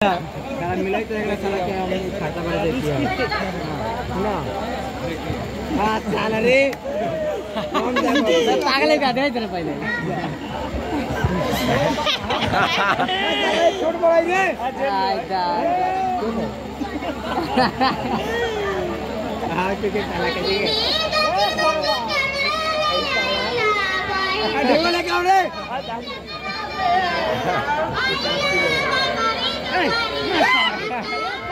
कारण मिलाई तो एकला चला के हम खाता भर देती है ना। हां चला रे कौन जाए पागल का दे तेरे पहले छोड़ बोलाई रे आजा हां के चला के दे ढेवा लेके आओ रे Hey!